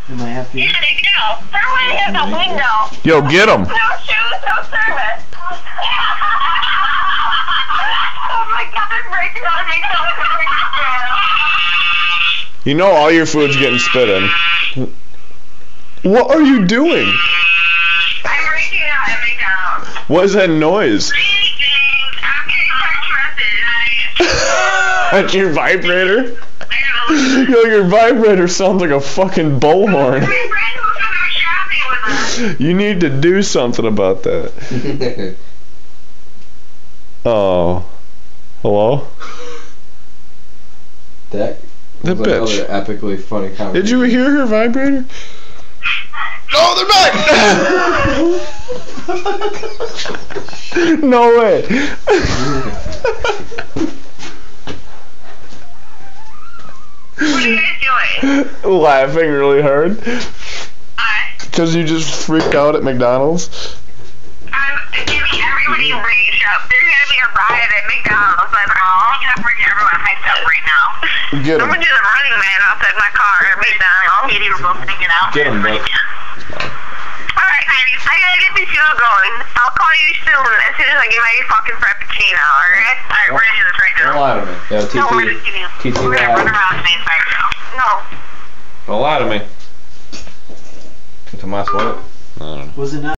Am I happy? Yeah, they go. Throw it in the window. Yo, get him. No shoes, no service. Oh my god, I'm breaking out of McDonald's. You know all your food's getting spit in. What are you doing? I'm breaking out at McDonald's. What is that noise? I'm getting text message. That's your vibrator? I gotta leave. Yo, your vibrator sounds like a fucking bullhorn. My friend was gonna go shopping with us. You need to do something about that. Oh. Hello? That The was bitch. another epically funny conversation. Did you hear her vibrator? Oh, they're back! No way. What are you guys doing? Laughing really hard. Because you just freaked out at McDonald's. I'm giving everybody rage up. There's gonna be a riot at McDonald's. I'm bringing everyone hyped up right now. Get I'm him. gonna do the Running Man outside my car at McDonald's. Katie, we're both thinking out. Get him, Buck. Alright, Katie, I gotta get this show going. I'll call you soon as soon as I get my fucking frappuccino, alright? Alright, we're gonna do this right now. Don't lie to me. Yo, No, we're TT. gonna TT we're gonna run lied. around the entire show. No. Don't lie to me. Tomas, what? Was it not?